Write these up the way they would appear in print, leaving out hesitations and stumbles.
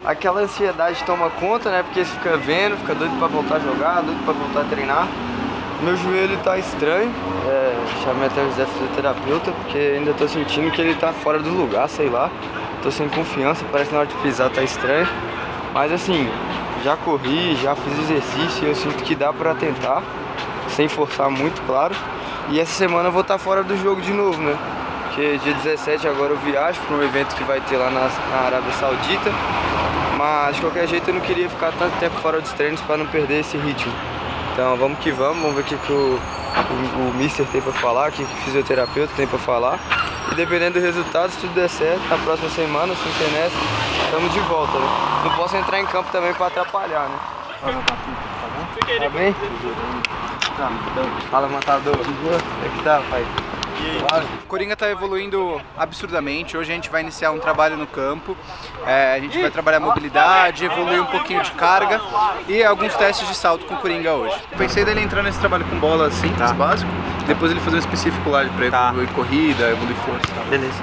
Aquela ansiedade toma conta, né? Porque você fica vendo, fica doido pra voltar a jogar, doido pra voltar a treinar. Meu joelho tá estranho, chamei até o José fisioterapeuta, porque ainda tô sentindo que ele tá fora do lugar, sei lá. Tô sem confiança, parece que na hora de pisar tá estranho. Mas assim, já corri, já fiz exercício e eu sinto que dá pra tentar, sem forçar muito, claro. E essa semana eu vou estar fora do jogo de novo, né? Porque dia 17 agora eu viajo para um evento que vai ter lá na Arábia Saudita. Mas de qualquer jeito eu não queria ficar tanto tempo fora dos treinos para não perder esse ritmo. Então vamos que vamos ver o que o Mister tem para falar, o que o fisioterapeuta tem para falar. E dependendo do resultado, se tudo der certo, na próxima semana, sem ser nessa, estamos de volta, né? Não posso entrar em campo também para atrapalhar, né? Tá bem? Tá, fala, matador. Como é que tá, pai? O Coringa está evoluindo absurdamente. Hoje a gente vai iniciar um trabalho no campo. A gente vai trabalhar mobilidade, evoluir um pouquinho de carga e alguns testes de salto com o Coringa hoje. Pensei dele entrar nesse trabalho com bola simples, básico, depois ele fazer um específico lá para evoluir corrida, evoluir força. Beleza.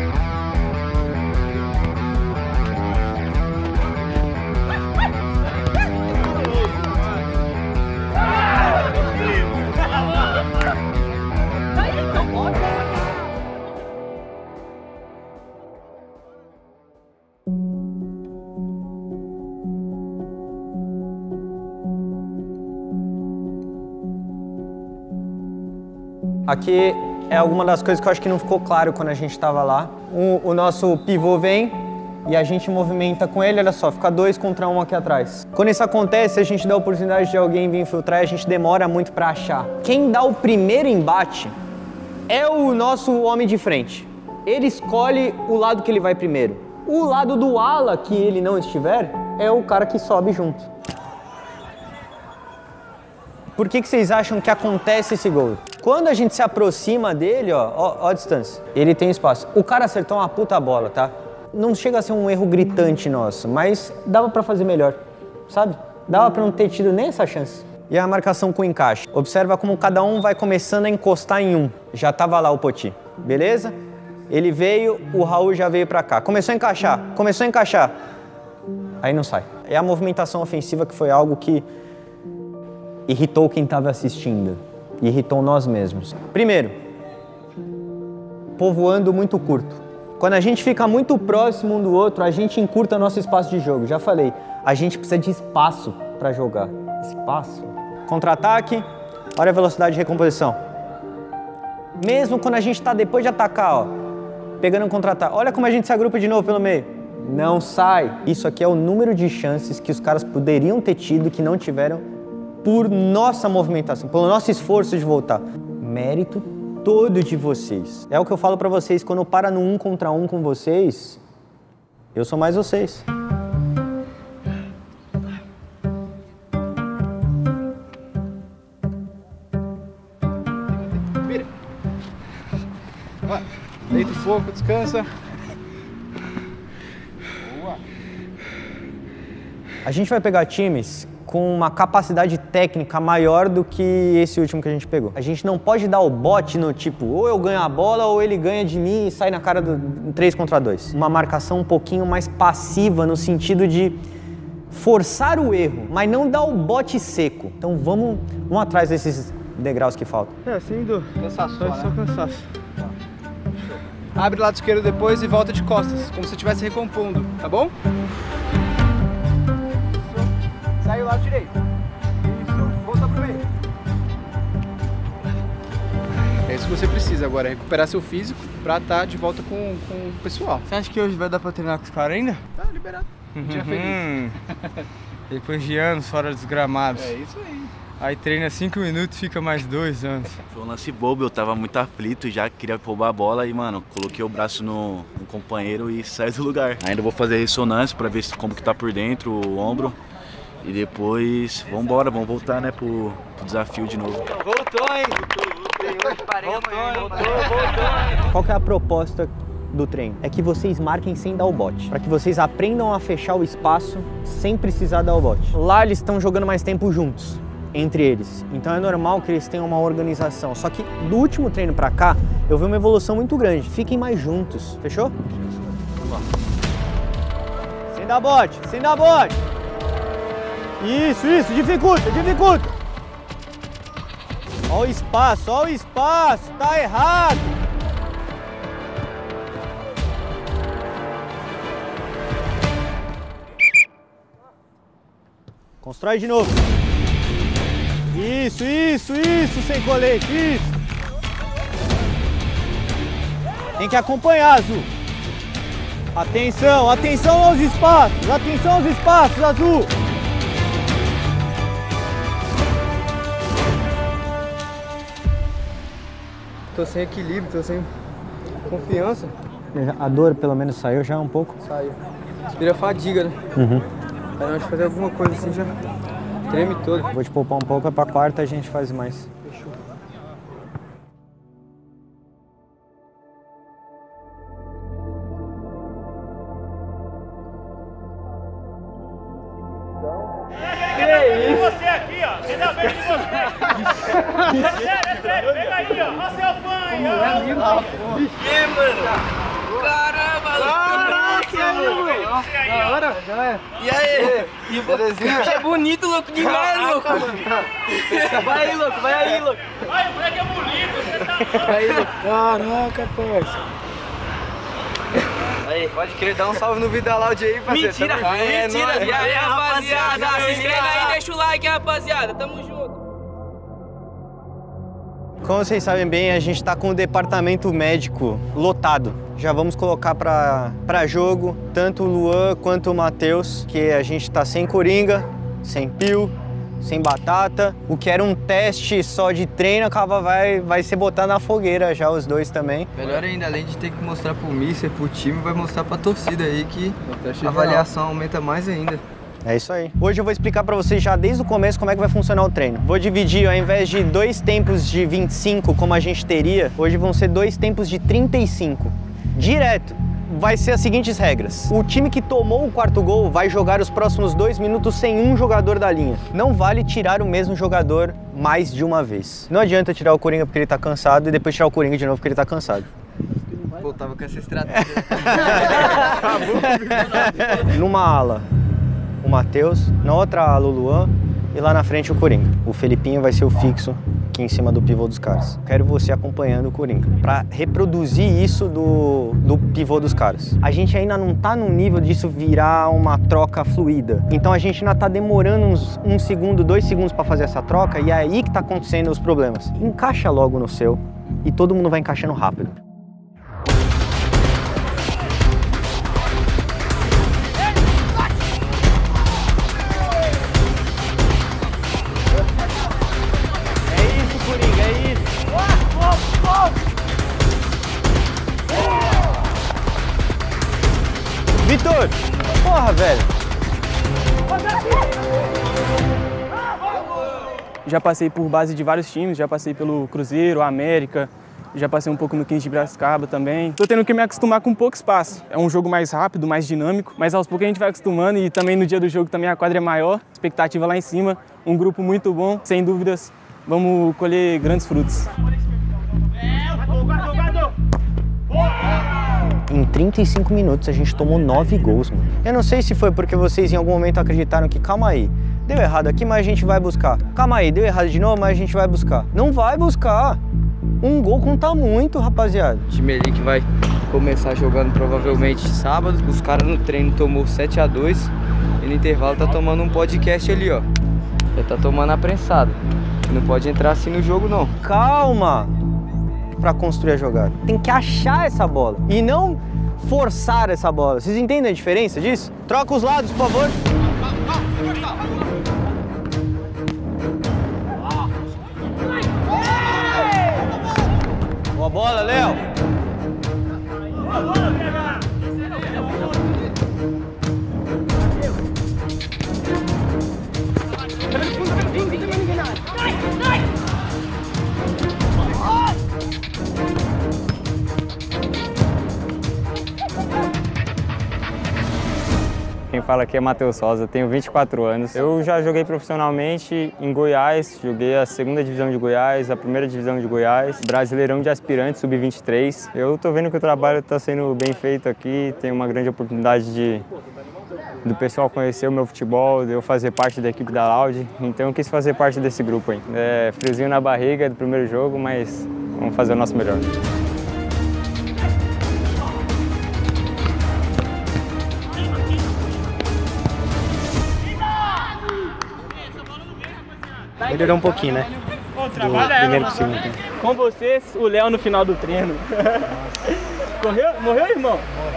Aqui é alguma das coisas que eu acho que não ficou claro quando a gente estava lá. O nosso pivô vem e a gente movimenta com ele, olha só, fica 2 contra 1 aqui atrás. Quando isso acontece, a gente dá a oportunidade de alguém vir infiltrar e a gente demora muito para achar. Quem dá o primeiro embate é o nosso homem de frente. Ele escolhe o lado que ele vai primeiro. O lado do ala que ele não estiver é o cara que sobe junto. Por que vocês acham que acontece esse gol? Quando a gente se aproxima dele, ó a distância, ele tem espaço. O cara acertou uma puta bola, tá? Não chega a ser um erro gritante nosso, mas dava pra fazer melhor, sabe? Dava pra não ter tido nem essa chance. E a marcação com encaixe. Observa como cada um vai começando a encostar em um. Já tava lá o Poti, beleza? Ele veio, o Raul já veio pra cá. Começou a encaixar. Aí não sai. É a movimentação ofensiva que foi algo que irritou quem estava assistindo, irritou nós mesmos. Primeiro, povoando muito curto. Quando a gente fica muito próximo um do outro, a gente encurta nosso espaço de jogo. Já falei, a gente precisa de espaço para jogar. Espaço. Contra-ataque, olha a velocidade de recomposição. Mesmo quando a gente está depois de atacar, ó, pegando um contra-ataque, olha como a gente se agrupa de novo pelo meio. Não sai. Isso aqui é o número de chances que os caras poderiam ter tido que não tiveram por nossa movimentação, pelo nosso esforço de voltar. Mérito todo de vocês. É o que eu falo pra vocês, quando eu paro no 1 contra 1 com vocês, eu sou mais vocês. Vira. Vai. Deita um pouco, descansa. Boa. A gente vai pegar times com uma capacidade técnica maior do que esse último que a gente pegou. A gente não pode dar o bote no tipo, ou eu ganho a bola ou ele ganha de mim e sai na cara do 3 contra 2. Uma marcação um pouquinho mais passiva no sentido de forçar o erro, mas não dar o bote seco. Então vamos atrás desses degraus que faltam. Sem dor. Cansaço só, Só cansaço. Abre o lado esquerdo depois e volta de costas, como se estivesse recompondo, tá bom? Sai o lado direito. Isso, volta pro meio. É isso que você precisa agora, recuperar seu físico pra estar de volta com o pessoal. Você acha que hoje vai dar pra treinar com os caras ainda? Tá liberado. Dia feliz. Depois de anos fora dos gramados. É isso aí. Aí treina 5 minutos, fica mais 2 anos. Foi um lance bobo, eu tava muito aflito, já queria roubar a bola e, mano, coloquei o braço no companheiro e saí do lugar. Ainda vou fazer ressonância pra ver como que tá por dentro, o ombro. E depois, vamos voltar, né, pro desafio de novo. Voltou, hein? Voltou. Qual que é a proposta do treino? É que vocês marquem sem dar o bote, para que vocês aprendam a fechar o espaço sem precisar dar o bote. Lá eles estão jogando mais tempo juntos, entre eles. Então é normal que eles tenham uma organização. Só que do último treino pra cá, eu vi uma evolução muito grande. Fiquem mais juntos, fechou? Vamos lá. Sem dá bote, sem dar bote. Isso, dificulta. Olha o espaço, tá errado. Constrói de novo. Isso, sem colete, isso. Tem que acompanhar, Azul. Atenção aos espaços, Azul. Tô sem equilíbrio, tô sem confiança. A dor pelo menos saiu já um pouco? Saiu. Vira fadiga, né? Aí nós fazer alguma coisa assim já treme todo. Vou te poupar um pouco, pra quarta a gente faz mais. Fechou. E você aqui, ó. Você dá bem de você. Sério, pega aí, ó. Olha seu fã aí, ó. Caramba, E aí? Belezinha? é bonito, louco, demais, louco. Vai aí, louco. Ai, o moleque é bonito, você tá louco. Caraca, parça. Aí, Pode querer dar um salve no Vida Loud aí, parceiro. mentira. Tamo junto. E aí, rapaziada, se inscreve aí, deixa o like, rapaziada. Tamo junto. Como vocês sabem bem, a gente está com o departamento médico lotado. Já vamos colocar para jogo tanto o Luan quanto o Matheus, que a gente está sem Coringa, sem Pio, sem Batata. O que era um teste só de treino, acaba vai ser botar na fogueira já os dois também. Melhor ainda, além de ter que mostrar pro Mister, pro time, vai mostrar pra torcida aí que a avaliação aumenta mais ainda. É isso aí. Hoje eu vou explicar para vocês já desde o começo como é que vai funcionar o treino. Vou dividir, ao invés de 2 tempos de 25, como a gente teria, hoje vão ser 2 tempos de 35. Direto. Vai ser as seguintes regras. O time que tomou o 4º gol vai jogar os próximos 2 minutos sem um jogador da linha. Não vale tirar o mesmo jogador mais de uma vez. Não adianta tirar o Coringa porque ele tá cansado e depois tirar o Coringa de novo porque ele tá cansado. Pô, tava com essa estratégia. Numa ala, o Matheus, na outra ala o Luan e lá na frente o Coringa. O Felipinho vai ser o fixo aqui em cima do pivô dos caras. Quero você acompanhando o Coringa para reproduzir isso do pivô dos caras. A gente ainda não tá num nível disso virar uma troca fluida. Então a gente ainda tá demorando uns 1 segundo, 2 segundos para fazer essa troca e é aí que tá acontecendo os problemas. Encaixa logo no seu e todo mundo vai encaixando rápido. Vitor! Porra, velho! Já passei por base de vários times, já passei pelo Cruzeiro, América, já passei um pouco no 15 de Piracicaba também. Tô tendo que me acostumar com pouco espaço. É um jogo mais rápido, mais dinâmico, mas aos poucos a gente vai acostumando e também no dia do jogo também a quadra é maior, expectativa lá em cima, um grupo muito bom, sem dúvidas vamos colher grandes frutos. Em 35 minutos a gente tomou 9 gols, mano. Eu não sei se foi porque vocês em algum momento acreditaram que, calma aí, deu errado aqui, mas a gente vai buscar. Calma aí, deu errado de novo, mas a gente vai buscar. Não vai buscar. Um gol conta muito, rapaziada. O time ali que vai começar jogando provavelmente sábado. Os caras no treino tomou 7-2 e no intervalo tá tomando um podcast ali, ó. Já tá tomando a prensada. Não pode entrar assim no jogo, não. Calma! Para construir a jogada. Tem que achar essa bola e não forçar essa bola. Vocês entendem a diferença disso? Troca os lados, por favor. Boa bola, Léo. Quem fala aqui é Matheus Rosa, tenho 24 anos. Eu já joguei profissionalmente em Goiás, joguei a 2ª divisão de Goiás, a 1ª divisão de Goiás, Brasileirão de Aspirantes, Sub-23. Eu tô vendo que o trabalho está sendo bem feito aqui, tenho uma grande oportunidade do pessoal conhecer o meu futebol, de eu fazer parte da equipe da Loud. Então eu quis fazer parte desse grupo aí. Friozinho na barriga do primeiro jogo, mas vamos fazer o nosso melhor. Melhorou um pouquinho, né? Do primeiro pro segundo tempo. Com vocês, o Léo no final do treino. Morreu, irmão?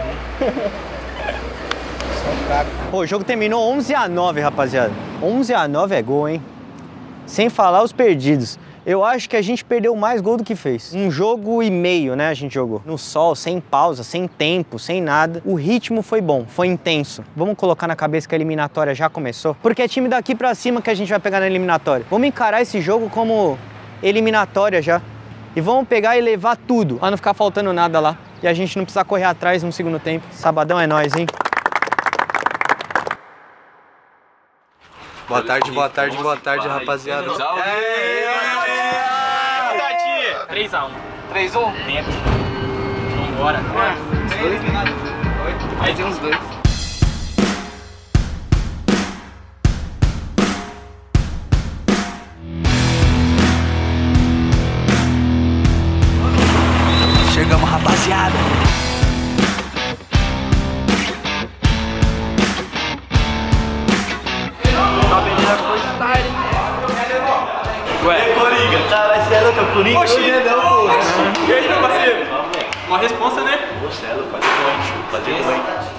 Pô, o jogo terminou 11-9, rapaziada. 11-9 é gol, hein? Sem falar os perdidos. Eu acho que a gente perdeu mais gol do que fez. 1 jogo e meio, né, a gente jogou. No sol, sem pausa, sem tempo, sem nada. O ritmo foi bom, foi intenso. Vamos colocar na cabeça que a eliminatória já começou? Porque é time daqui pra cima que a gente vai pegar na eliminatória. Vamos encarar esse jogo como eliminatória já. E vamos pegar e levar tudo, pra não ficar faltando nada lá. E a gente não precisar correr atrás no segundo tempo. Sabadão é nóis, hein? Boa tarde, rapaziada. 3-1. 3-1? Dentro. Vambora. Aí tem uns 2. Chegamos, rapaziada. Ué, Coringa. Cara, esse era o teu Coringa? Oxi! E aí, meu parceiro? Uma responsa, né? Marcelo, fazer gol.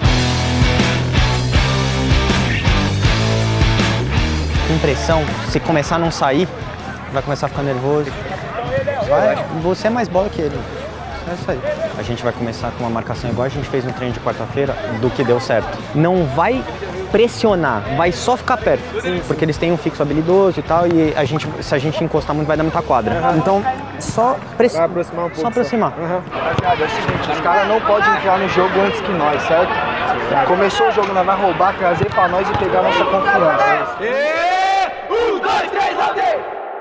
Impressão, se começar a não sair, vai começar a ficar nervoso. Você é mais bola que ele. É isso aí. A gente vai começar com uma marcação igual a gente fez no treino de quarta-feira, do que deu certo. Não vai pressionar, vai só ficar perto. Porque eles têm um fixo habilidoso e tal, e se a gente encostar muito vai dar muita quadra. Então, só pressionar. Vai aproximar um pouco. Só aproximar. Rapaziada, é o seguinte, os caras não podem entrar no jogo antes que nós, certo? Começou o jogo, nós vai roubar, trazer pra nós e pegar nossa confiança. 1, 2, 3, até!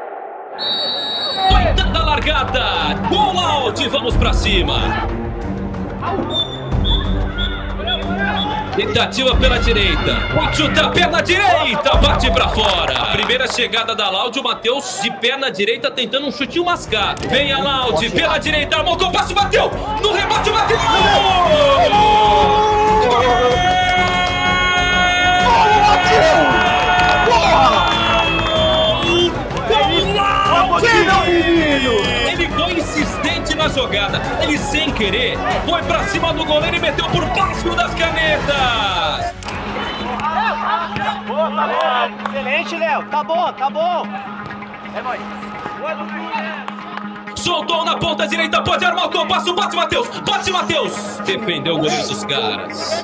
Doidada largada! Gol out! Vamos pra cima! Tentativa pela direita. Pode chutar, perna direita, bate pra fora. A primeira chegada da Loud, o Matheus de perna direita tentando um chutinho mascado. Vem a Loud, pela direita, armou com o passe, bateu! No rebate, bateu! Ele foi insistente na jogada. Ele, sem querer, foi pra cima do goleiro e meteu por baixo das canetas. Boa, tá bom. Excelente, Léo. Tá bom, tá bom. É nóis. Soltou na ponta direita, pode armar o compasso. Bate, Matheus. Bate, Matheus. Defendeu o goleiro dos caras.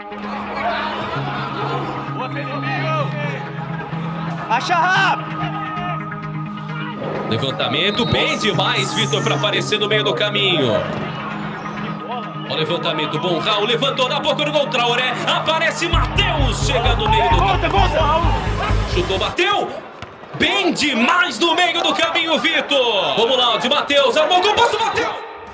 Boa, Felipinho. Acha rápido. Levantamento bem demais, Vitor, para aparecer no meio do caminho. O levantamento bom, Raul levantou na boca do gol, Traoré. Aparece Matheus, chega no meio do caminho. Chutou, bateu. Bem demais no meio do caminho, Vitor. Vamos lá, de Matheus, armou o gol, passo, bateu.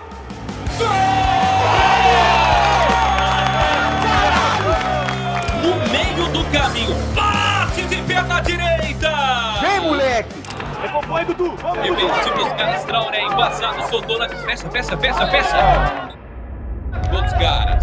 No meio do caminho, bate de perna direita. Vem, moleque. Recompõe, Dudu! Repetindo os caras, Traoré embaçado, soltou na... Fecha! Outros caras.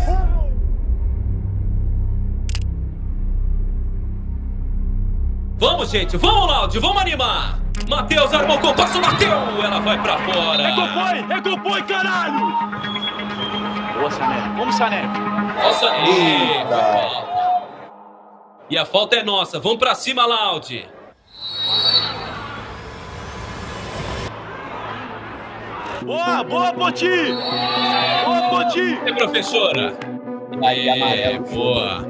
Vamos, gente, vamos, Loud, vamos animar! Matheus armou o compasso, bateu! Ela vai pra fora! Recompõe, caralho! Boa, Sané. Vamos, Sané. Nossa, falta. E a falta é nossa, vamos pra cima, Loud! Boa, Poti! Boa, Poti! É, professora? Aê, boa!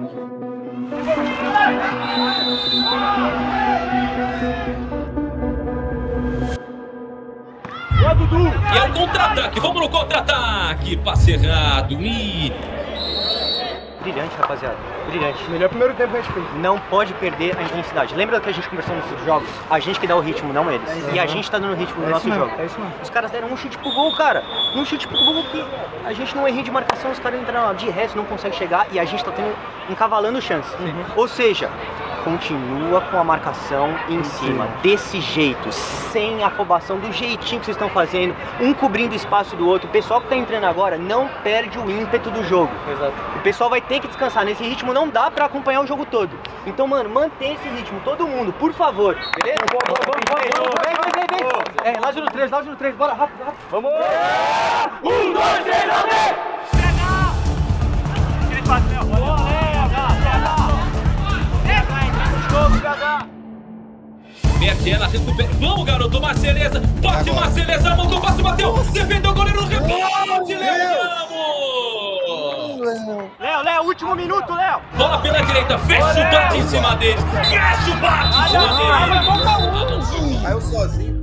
Boa, Dudu! E é o contra-ataque, vamos no contra-ataque! Passe errado, Brilhante, rapaziada. Brilhante. Melhor primeiro tempo que a gente fez. Não pode perder a intensidade. Lembra do que a gente conversou nos jogos? A gente que dá o ritmo, não eles. E a gente tá dando o ritmo no nosso jogo. É isso mesmo. Os caras deram um chute pro gol, cara. Um chute pro gol que a gente não erra de marcação, os caras entram lá. De resto, não consegue chegar e a gente tá encavalando chance. Ou seja, continua com a marcação em cima, desse jeito, sem afobação, do jeitinho que vocês estão fazendo, um cobrindo o espaço do outro. O pessoal que tá entrando agora não perde o ímpeto do jogo. Exato. O pessoal vai ter que descansar. Nesse ritmo não dá pra acompanhar o jogo todo. Então, mano, mantém esse ritmo, todo mundo, por favor. Beleza? Vem. É, relógio no 3, bora, rápido. Vamos! 1, 2, 3, Mete ela, recupera. Vamos, garoto, Marceleza. Bate, Marceleza, mandou o passe, bateu. Defendeu o goleiro, rebote, levamos! Léo, último minuto, Léo. Bola pela direita, fecha o bate em cima dele. Fecha o bate em cima dele. Caiu sozinho.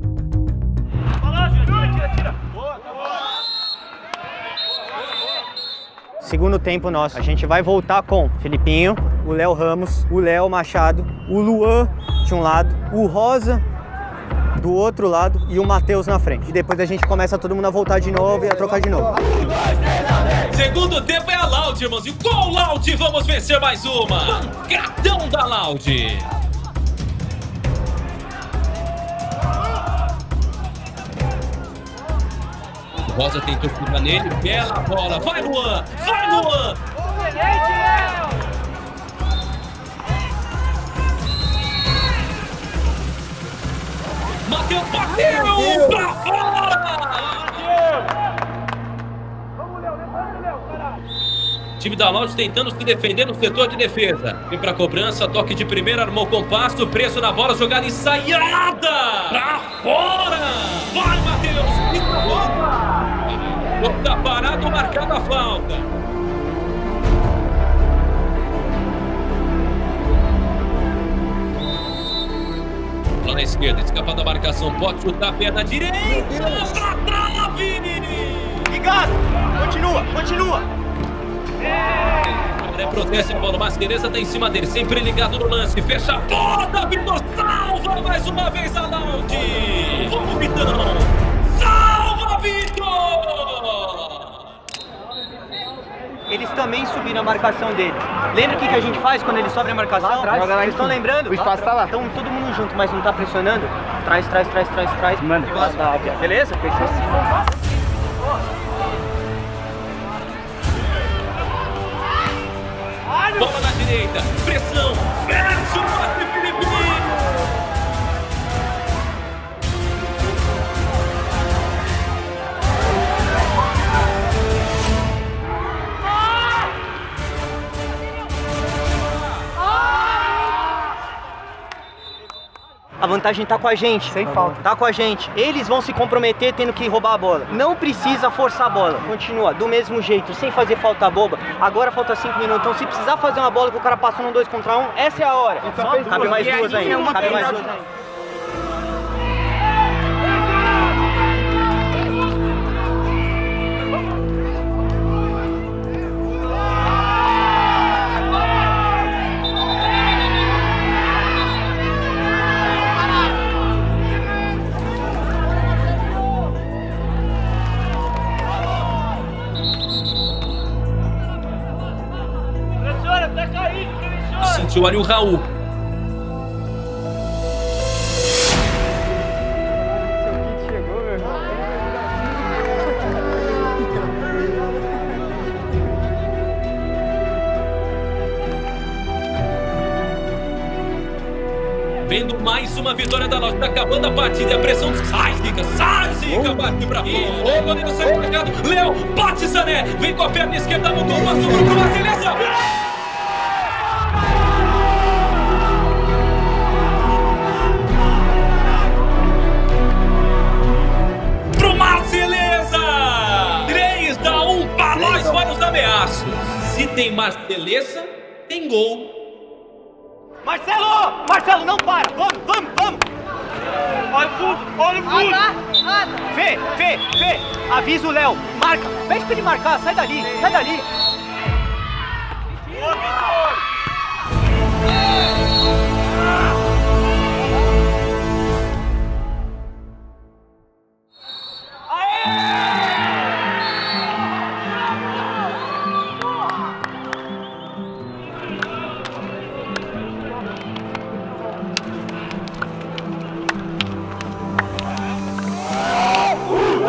tira. Segundo tempo nosso, a gente vai voltar com Felipinho, o Léo Ramos, o Léo Machado, o Luan de um lado, o Rosa do outro lado e o Matheus na frente. E depois a gente começa todo mundo a voltar de novo e a trocar de novo. Segundo tempo é a Loud, irmãos. E com o Loud vamos vencer mais uma. Pancadão da Loud. O Rosa tentou furar nele. Bela bola. Vai, Luan. Vai, Luan. Matheus bateu pra fora! Time da Loud tentando se defender no setor de defesa. Vem pra cobrança, toque de primeira, armou o compasso, preso na bola, jogada ensaiada! Pra fora! Vai, Matheus! E pra fora! Tá parado, marcada a falta. Lá na esquerda, escapar da marcação, pode chutar a perna direita, pra trave! Ligado! Continua! André protege a bola, Masquereza tá em cima dele, sempre ligado no lance, fecha a porta, Vitor salva mais uma vez a Loud! Vamos, Vitão! Salva, Vitor! Eles também subiram a marcação deles. Lembra o que a gente faz quando eles sobem a marcação? Lá atrás. Vocês estão lembrando? O espaço tá lá. Então todo mundo junto, mas não tá pressionando. Traz. Manda. Beleza? Fechou. Bola na direita, pressão, fecha o passe, Felipe! A vantagem tá com a gente. Sem falta. Tá com a gente. Eles vão se comprometer tendo que roubar a bola. Não precisa forçar a bola. Continua do mesmo jeito, sem fazer falta boba. Agora falta 5 minutos. Então se precisar fazer uma bola que o cara passa no 2 contra 1, essa é a hora. Cabe mais duas ainda. Cabe mais duas ainda. Sentiu ali o Raul. Vendo mais uma vitória da Loud, tá acabando a partida, a pressão sai, Zica, bate pra fora. O goleiro sai marcado, Léo, bate Sané, vem com a perna esquerda, no gol, passou pro Marceleza. Pro Marceleza! 3-1 pra nós, para os ameaços. Se tem Marceleza, tem gol. Marcelo, não para! Vamos! Olha o fundo! Fê! Avisa o Léo! Marca! Pede pra ele marcar, sai dali!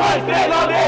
treinamento.